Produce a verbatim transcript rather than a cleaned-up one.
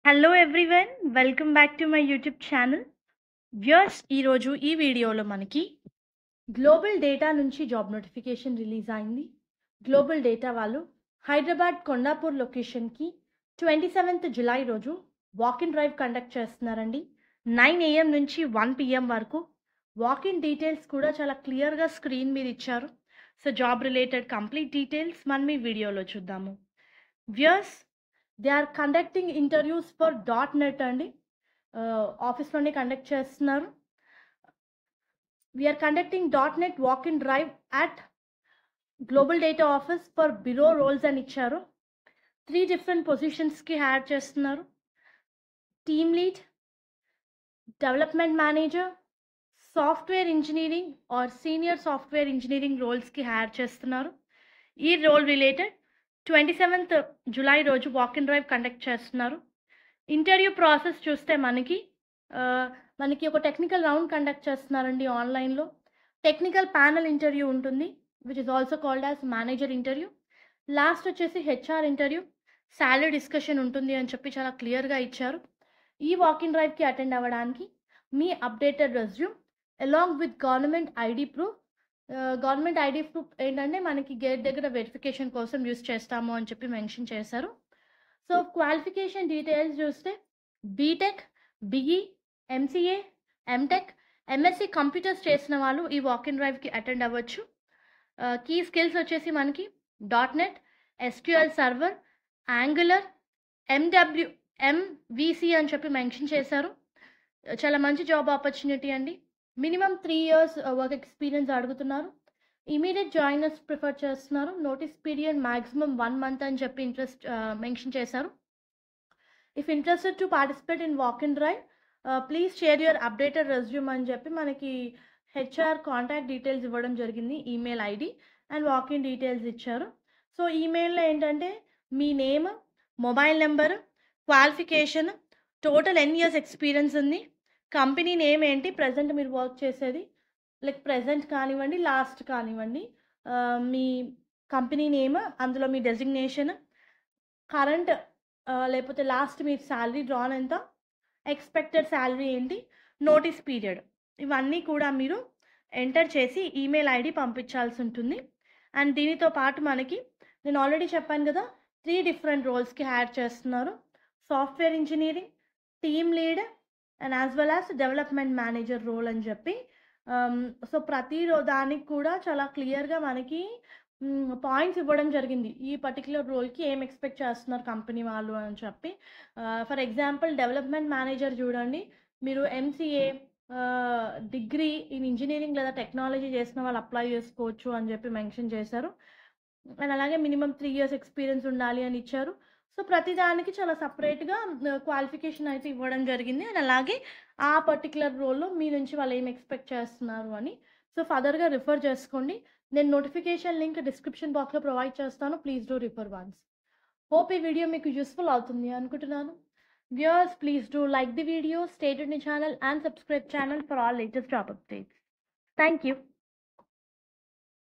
Hello everyone welcome back to my YouTube channel. Viewers, ఈరోజు ఈ వీడియోలో మనకి గ్లోబల్ డేటా నుంచి జాబ్ నోటిఫికేషన్ రిలీజ్ అయింది. గ్లోబల్ డేటా వాళ్ళు హైదరాబాద్ కొండాపూర్ లొకేషన్కి ట్వంటీ సెవెంత్ జులై రోజు వాక్ ఇన్ డ్రైవ్ కండక్ట్ చేస్తున్నారండి. నైన్ ఏఎం నుంచి వన్ పిఎం వరకు. వాక్ ఇన్ డీటెయిల్స్ కూడా చాలా క్లియర్గా స్క్రీన్ మీద ఇచ్చారు. So job related complete details మనం ఈ వీడియోలో చూద్దాము. Viewers, they are conducting interviews for dot net అండి. ఆఫీస్లోనే కండక్ట్ చేస్తున్నారు. We are conducting dot net walk in drive at global data office for below roles అని ఇచ్చారు. త్రీ డిఫరెంట్ పొజిషన్స్కి హైర్ చేస్తున్నారు. Team lead, development manager, software engineering or senior software engineering రోల్స్కి hire చేస్తున్నారు. ఈ role related twenty seventh July రోజు walk in drive conduct చేస్తున్నారు. Interview process చూస్తే మనకి మనకి ఒక టెక్నికల్ రౌండ్ కండక్ట్ చేస్తున్నారండి ఆన్లైన్లో. టెక్నికల్ ప్యానల్ ఇంటర్వ్యూ ఉంటుంది, which is also called as manager interview. Last వచ్చేసి హెచ్ఆర్ ఇంటర్వ్యూ, శాలరీ డిస్కషన్ ఉంటుంది అని చెప్పి చాలా క్లియర్గా ఇచ్చారు. ఈ వాక్ ఇన్ డ్రైవ్కి అటెండ్ అవ్వడానికి మీ updated resume along with government ID proof. Government ID proof ఏంటంటే మనకి గేట్ దగ్గర వెరిఫికేషన్ కోసం యూస్ చేస్తాము అని చెప్పి మెన్షన్ చేశారు. సో క్వాలిఫికేషన్ డీటెయిల్స్ చూస్తే B Tech, BE, MCA, M Tech, MSc computers చేసిన వాళ్ళు ఈ వాక్ ఇన్ డ్రైవ్కి అటెండ్ అవ్వచ్చు. కీ స్కిల్స్ వచ్చేసి మనకి dot net, SQL server, Angular, MW MVC అని చెప్పి మెన్షన్ చేశారు. చాలా మంచి జాబ్ ఆపర్చునిటీ అండి. Minimum three years work experience అడుగుతున్నారు. ఇమీడియట్ జాయినర్స్ ప్రిఫర్ చేస్తున్నారు. Notice period maximum one month అని చెప్పి ఇంట్రెస్ట్ మెన్షన్ చేశారు. If interested to participate in walk in drive please share your updated resume అని చెప్పి మనకి హెచ్ఆర్ కాంటాక్ట్ డీటెయిల్స్ ఇవ్వడం జరిగింది. Email ID and walk in details ఇచ్చారు. సో ఈమెయిల్లో ఏంటంటే మీ name, mobile number, qualification, total n years experience ఉంది, కంపెనీ నేమ్ ఏంటి, ప్రజెంట్ మీరు వర్క్ చేసేది, లైక్ ప్రజెంట్ కానివ్వండి, లాస్ట్ కానివ్వండి, మీ కంపెనీ నేమ్, అందులో మీ డెసిగ్నేషన్, కరెంట్ లేకపోతే లాస్ట్ మీ శాలరీ డ్రాన్ ఎంత, ఎక్స్పెక్టెడ్ శాలరీ ఏంటి, నోటీస్ పీరియడ్, ఇవన్నీ కూడా మీరు ఎంటర్ చేసి ఈమెయిల్ ఐడి పంపించాల్సి ఉంటుంది. అండ్ దీనితో పాటు మనకి నేను ఆల్రెడీ చెప్పాను కదా, త్రీ డిఫరెంట్ రోల్స్కి హైర్ చేస్తున్నారు. Software engineering, team lead and as well as development manager role అని చెప్పి. సో ప్రతి దానికి కూడా చాలా క్లియర్గా మనకి పాయింట్స్ ఇవ్వడం జరిగింది. ఈ పర్టికులర్ రోల్కి ఏం ఎక్స్పెక్ట్ చేస్తున్నారు కంపెనీ వాళ్ళు అని చెప్పి. ఫర్ ఎగ్జాంపుల్ డెవలప్మెంట్ మేనేజర్ చూడండి, మీరు ఎంసీఏ డిగ్రీ ఇన్ ఇంజనీరింగ్ లేదా టెక్నాలజీ చేసిన వాళ్ళు అప్లై చేసుకోవచ్చు అని చెప్పి మెన్షన్ చేశారు. అండ్ అలాగే మినిమం త్రీ ఇయర్స్ ఎక్స్పీరియన్స్ ఉండాలి అని ఇచ్చారు. సో ప్రతిదానికి చాలా సపరేట్గా క్వాలిఫికేషన్ అయితే ఇవ్వడం జరిగింది. అండ్ అలాగే ఆ పర్టికులర్ రోల్లో మీ నుంచి వాళ్ళు ఏం ఎక్స్పెక్ట్ చేస్తున్నారు అని. సో ఫర్దర్గా రిఫర్ చేసుకోండి. నేను నోటిఫికేషన్ లింక్ డిస్క్రిప్షన్ బాక్స్లో ప్రొవైడ్ చేస్తాను. Please do refer once. Hope ఈ వీడియో మీకు యూస్ఫుల్ అవుతుంది అనుకుంటున్నాను. Viewers, please do like the video, stay tuned channel and subscribe channel for all latest job updates. Thank you.